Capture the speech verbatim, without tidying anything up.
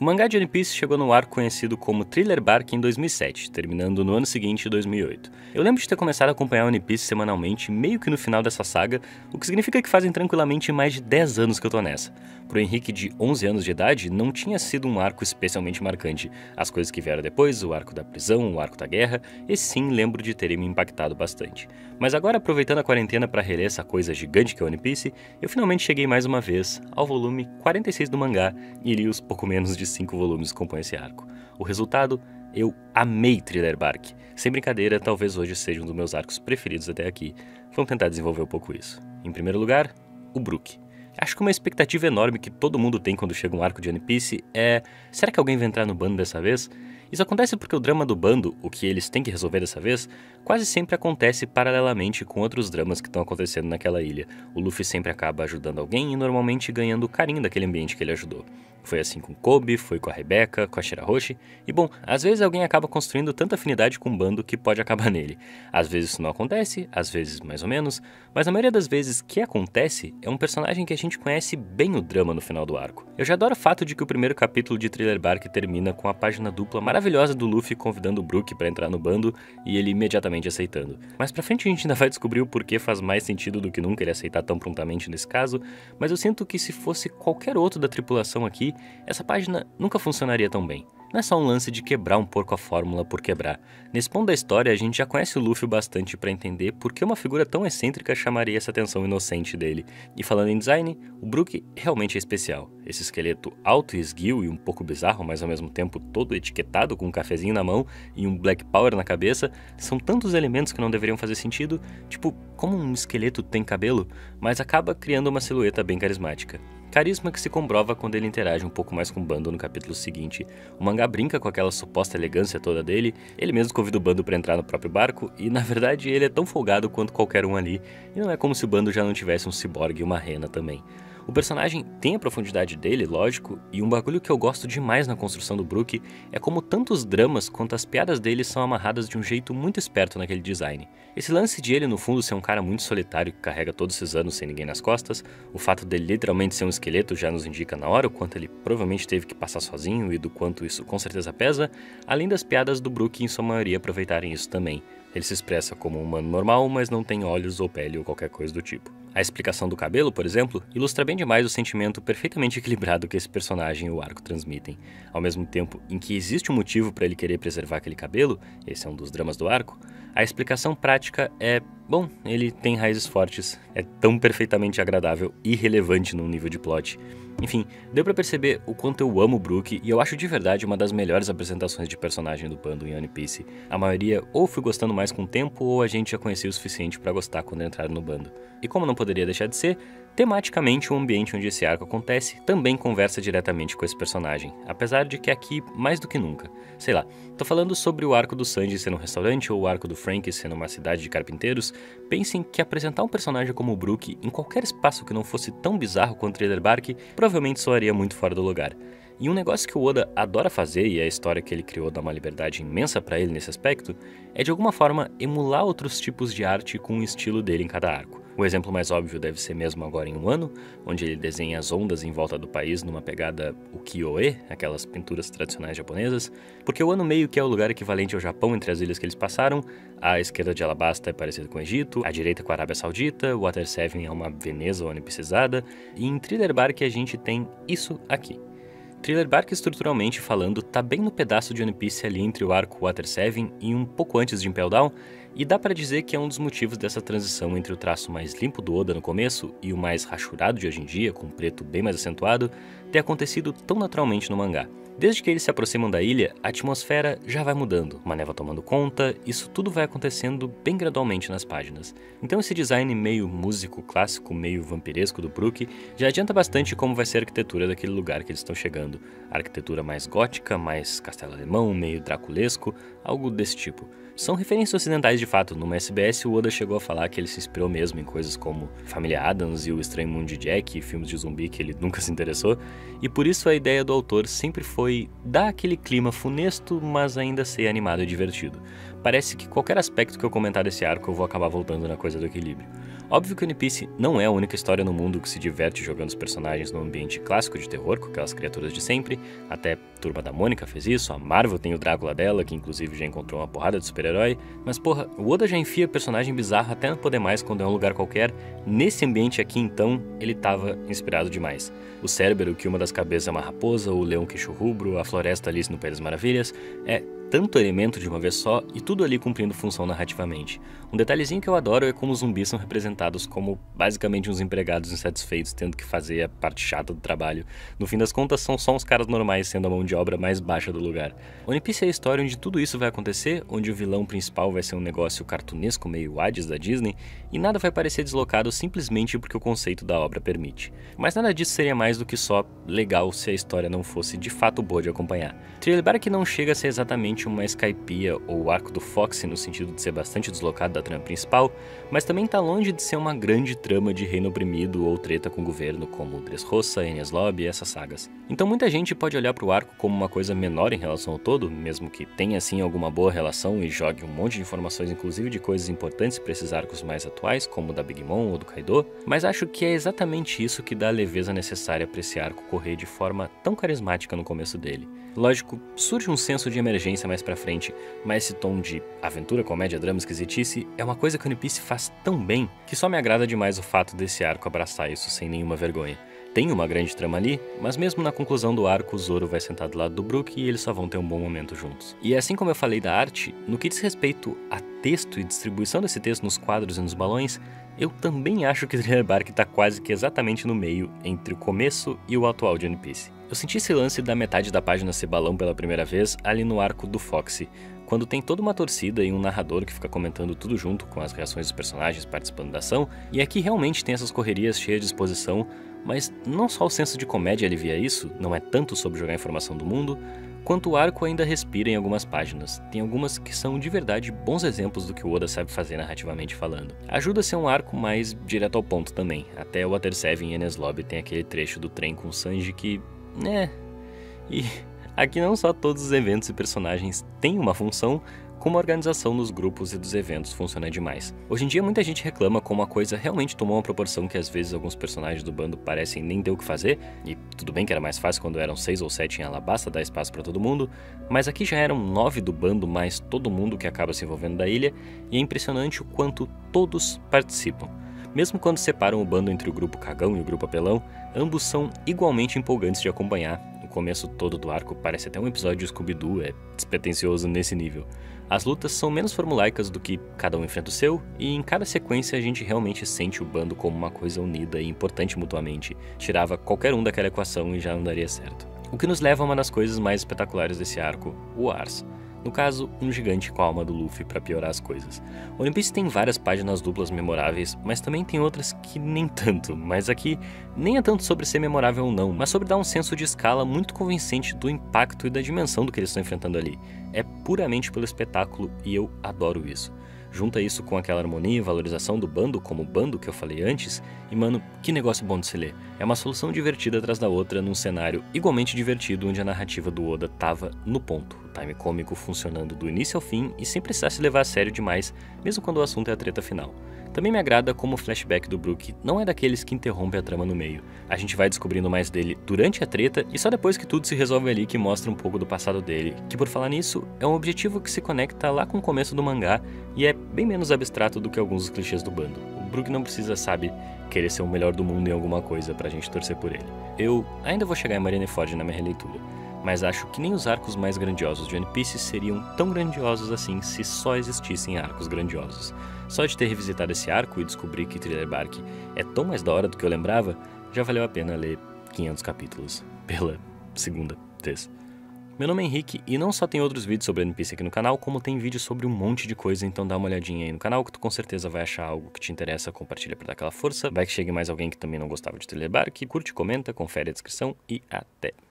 O mangá de One Piece chegou no arco conhecido como Thriller Bark em dois mil e sete, terminando no ano seguinte, dois mil e oito. Eu lembro de ter começado a acompanhar One Piece semanalmente, meio que no final dessa saga, o que significa que fazem tranquilamente mais de dez anos que eu tô nessa. Pro Henrique de onze anos de idade, não tinha sido um arco especialmente marcante. As coisas que vieram depois, o arco da prisão, o arco da guerra, esse sim lembro de terem me impactado bastante. Mas agora, aproveitando a quarentena para reler essa coisa gigante que é One Piece, eu finalmente cheguei mais uma vez ao volume quarenta e seis do mangá e li os pouco menos de cinco volumes que compõem esse arco. O resultado? Eu amei Thriller Bark. Sem brincadeira, talvez hoje seja um dos meus arcos preferidos até aqui. Vamos tentar desenvolver um pouco isso. Em primeiro lugar, o Brook. Acho que uma expectativa enorme que todo mundo tem quando chega um arco de One Piece é: será que alguém vai entrar no bando dessa vez? Isso acontece porque o drama do bando, o que eles têm que resolver dessa vez, quase sempre acontece paralelamente com outros dramas que estão acontecendo naquela ilha. O Luffy sempre acaba ajudando alguém e normalmente ganhando o carinho daquele ambiente que ele ajudou. Foi assim com Kobe, foi com a Rebecca, com a Shirahoshi, e bom, às vezes alguém acaba construindo tanta afinidade com o bando que pode acabar nele. Às vezes isso não acontece, às vezes mais ou menos, mas a maioria das vezes que acontece é um personagem que a gente conhece bem o drama no final do arco. Eu já adoro o fato de que o primeiro capítulo de Thriller Bark termina com a página dupla maravilhosa do Luffy convidando o Brook para entrar no bando e ele imediatamente aceitando. Mais pra frente a gente ainda vai descobrir o porquê faz mais sentido do que nunca ele aceitar tão prontamente nesse caso, mas eu sinto que se fosse qualquer outro da tripulação aqui, essa página nunca funcionaria tão bem. Não é só um lance de quebrar um pouco a fórmula por quebrar. Nesse ponto da história, a gente já conhece o Luffy o bastante para entender por que uma figura tão excêntrica chamaria essa atenção inocente dele. E falando em design, o Brook realmente é especial. Esse esqueleto alto e esguio e um pouco bizarro, mas ao mesmo tempo todo etiquetado com um cafezinho na mão e um Black Power na cabeça, são tantos elementos que não deveriam fazer sentido, tipo, como um esqueleto tem cabelo, mas acaba criando uma silhueta bem carismática. Carisma que se comprova quando ele interage um pouco mais com o bando no capítulo seguinte. O mangá brinca com aquela suposta elegância toda dele, ele mesmo convida o bando para entrar no próprio barco, e na verdade ele é tão folgado quanto qualquer um ali, e não é como se o bando já não tivesse um ciborgue e uma rena também. O personagem tem a profundidade dele, lógico, e um bagulho que eu gosto demais na construção do Brook é como tanto os dramas quanto as piadas dele são amarradas de um jeito muito esperto naquele design. Esse lance de ele no fundo ser um cara muito solitário que carrega todos esses anos sem ninguém nas costas, o fato dele literalmente ser um esqueleto já nos indica na hora o quanto ele provavelmente teve que passar sozinho e do quanto isso com certeza pesa, além das piadas do Brook em sua maioria aproveitarem isso também. Ele se expressa como um humano normal, mas não tem olhos ou pele ou qualquer coisa do tipo. A explicação do cabelo, por exemplo, ilustra bem demais o sentimento perfeitamente equilibrado que esse personagem e o arco transmitem. Ao mesmo tempo em que existe um motivo para ele querer preservar aquele cabelo, esse é um dos dramas do arco, a explicação prática é, bom, ele tem raízes fortes, é tão perfeitamente agradável e relevante num nível de plot. Enfim, deu pra perceber o quanto eu amo o Brook e eu acho de verdade uma das melhores apresentações de personagem do bando em One Piece. A maioria ou fui gostando mais com o tempo ou a gente já conhecia o suficiente pra gostar quando entraram no bando. E como não poderia deixar de ser, tematicamente o ambiente onde esse arco acontece também conversa diretamente com esse personagem, apesar de que aqui mais do que nunca. Sei lá, tô falando sobre o arco do Sanji sendo um restaurante ou o arco do Frank sendo uma cidade de carpinteiros, pensem que apresentar um personagem como o Brook em qualquer espaço que não fosse tão bizarro quanto Thriller Bark provavelmente soaria muito fora do lugar. E um negócio que o Oda adora fazer, e a história que ele criou dá uma liberdade imensa pra ele nesse aspecto, é de alguma forma emular outros tipos de arte com o estilo dele em cada arco. O exemplo mais óbvio deve ser mesmo agora em Wano, onde ele desenha as ondas em volta do país numa pegada ukiyo-e, aquelas pinturas tradicionais japonesas, porque Wano meio que é o lugar equivalente ao Japão entre as ilhas que eles passaram, a esquerda de Alabasta é parecida com o Egito, a direita com a Arábia Saudita, Water Seven é uma Veneza onipisizada, e em Thriller Bark a gente tem isso aqui. Thriller Bark, estruturalmente falando, tá bem no pedaço de One Piece ali entre o arco Water Seven e um pouco antes de Impel Down, e dá pra dizer que é um dos motivos dessa transição entre o traço mais limpo do Oda no começo e o mais rachurado de hoje em dia, com um preto bem mais acentuado, ter acontecido tão naturalmente no mangá. Desde que eles se aproximam da ilha, a atmosfera já vai mudando, uma névoa tomando conta, isso tudo vai acontecendo bem gradualmente nas páginas. Então esse design meio músico clássico, meio vampiresco do Brook, já adianta bastante como vai ser a arquitetura daquele lugar que eles estão chegando. A arquitetura mais gótica, mais castelo alemão, meio draculesco, algo desse tipo. São referências ocidentais de fato. No S B S o Oda chegou a falar que ele se inspirou mesmo em coisas como Família Addams e O Estranho Mundo de Jack e filmes de zumbi que ele nunca se interessou, e por isso a ideia do autor sempre foi dar aquele clima funesto, mas ainda ser animado e divertido. parece que qualquer aspecto que eu comentar desse arco eu vou acabar voltando na coisa do equilíbrio. Óbvio que One Piece não é a única história no mundo que se diverte jogando os personagens num ambiente clássico de terror, com aquelas criaturas de sempre, até Turma da Mônica fez isso, a Marvel tem o Drácula dela, que inclusive já encontrou uma porrada de super-herói, mas porra, o Oda já enfia personagem bizarro até não poder mais quando é um lugar qualquer. Nesse ambiente aqui então, ele tava inspirado demais. O Cérebro, que uma das cabeças é uma raposa, o leão queixo rubro, a floresta Alice no País das Maravilhas, é tanto elemento de uma vez só e tudo ali cumprindo função narrativamente. Um detalhezinho que eu adoro é como os zumbis são representados como basicamente uns empregados insatisfeitos tendo que fazer a parte chata do trabalho. No fim das contas, são só uns caras normais sendo a mão de obra mais baixa do lugar. One Piece é a história onde tudo isso vai acontecer, onde o vilão principal vai ser um negócio cartunesco meio Hades da Disney e nada vai parecer deslocado simplesmente porque o conceito da obra permite. Mas nada disso seria mais do que só legal se a história não fosse de fato boa de acompanhar. Thriller Bark não chega a ser exatamente uma Skypiea ou o arco do Fox no sentido de ser bastante deslocado da trama principal, mas também tá longe de ser uma grande trama de reino oprimido ou treta com o governo como Dressrosa, Enies Lobby e essas sagas. Então muita gente pode olhar pro arco como uma coisa menor em relação ao todo, mesmo que tenha assim alguma boa relação e jogue um monte de informações inclusive de coisas importantes para esses arcos mais atuais, como o da Big Mom ou do Kaido, mas acho que é exatamente isso que dá a leveza necessária para esse arco correr de forma tão carismática no começo dele. Lógico, surge um senso de emergência mais pra frente, mas esse tom de aventura, comédia, drama, esquisitice é uma coisa que One Piece faz tão bem que só me agrada demais o fato desse arco abraçar isso sem nenhuma vergonha. Tem uma grande trama ali, mas mesmo na conclusão do arco, o Zoro vai sentar do lado do Brook e eles só vão ter um bom momento juntos. E assim como eu falei da arte, no que diz respeito a texto e distribuição desse texto nos quadros e nos balões, eu também acho que Thriller Bark tá quase que exatamente no meio entre o começo e o atual de One Piece. Eu senti esse lance da metade da página ser balão pela primeira vez ali no arco do Foxy, quando tem toda uma torcida e um narrador que fica comentando tudo junto com as reações dos personagens participando da ação, e aqui realmente tem essas correrias cheias de exposição, mas não só o senso de comédia alivia isso, não é tanto sobre jogar informação do mundo, quanto o arco ainda respira em algumas páginas. Tem algumas que são de verdade bons exemplos do que o Oda sabe fazer narrativamente falando. Ajuda a ser um arco mais direto ao ponto também, até o Water seven em Enies Lobby tem aquele trecho do trem com o Sanji que... né... E aqui não só todos os eventos e personagens têm uma função, como a organização dos grupos e dos eventos funciona demais. Hoje em dia muita gente reclama como a coisa realmente tomou uma proporção que às vezes alguns personagens do bando parecem nem ter o que fazer, e tudo bem que era mais fácil quando eram seis ou sete em Alabasta dar espaço para todo mundo, mas aqui já eram nove do bando mais todo mundo que acaba se envolvendo da ilha, e é impressionante o quanto todos participam. Mesmo quando separam o bando entre o grupo cagão e o grupo apelão, ambos são igualmente empolgantes de acompanhar. O começo todo do arco parece até um episódio de Scooby-Doo, é despretensioso nesse nível. As lutas são menos formulaicas do que cada um enfrenta o seu, e em cada sequência a gente realmente sente o bando como uma coisa unida e importante mutuamente. Tirava qualquer um daquela equação e já não daria certo. O que nos leva a uma das coisas mais espetaculares desse arco, o Ars. No caso, um gigante com a alma do Luffy para piorar as coisas. One Piece tem várias páginas duplas memoráveis, mas também tem outras que nem tanto, mas aqui nem é tanto sobre ser memorável ou não, mas sobre dar um senso de escala muito convincente do impacto e da dimensão do que eles estão enfrentando ali. É puramente pelo espetáculo e eu adoro isso. Junta isso com aquela harmonia e valorização do bando como bando que eu falei antes, e mano, que negócio bom de se ler. É uma solução divertida atrás da outra num cenário igualmente divertido onde a narrativa do Oda tava no ponto, o time cômico funcionando do início ao fim e sem precisar se levar a sério demais, mesmo quando o assunto é a treta final. Também me agrada como o flashback do Brook não é daqueles que interrompe a trama no meio. A gente vai descobrindo mais dele durante a treta e só depois que tudo se resolve ali que mostra um pouco do passado dele, que por falar nisso, é um objetivo que se conecta lá com o começo do mangá e é bem menos abstrato do que alguns dos clichês do bando. O Brook não precisa, sabe, querer ser o melhor do mundo em alguma coisa pra gente torcer por ele. Eu ainda vou chegar em Marineford na minha releitura, mas acho que nem os arcos mais grandiosos de One Piece seriam tão grandiosos assim se só existissem arcos grandiosos. Só de ter revisitado esse arco e descobrir que Thriller Bark é tão mais da hora do que eu lembrava, já valeu a pena ler quinhentos capítulos, pela segunda vez. Meu nome é Henrique e não só tem outros vídeos sobre One Piece aqui no canal, como tem vídeos sobre um monte de coisa, então dá uma olhadinha aí no canal que tu com certeza vai achar algo que te interessa, compartilha pra dar aquela força, vai que chegue mais alguém que também não gostava de Thriller Bark, curte, comenta, confere a descrição e até!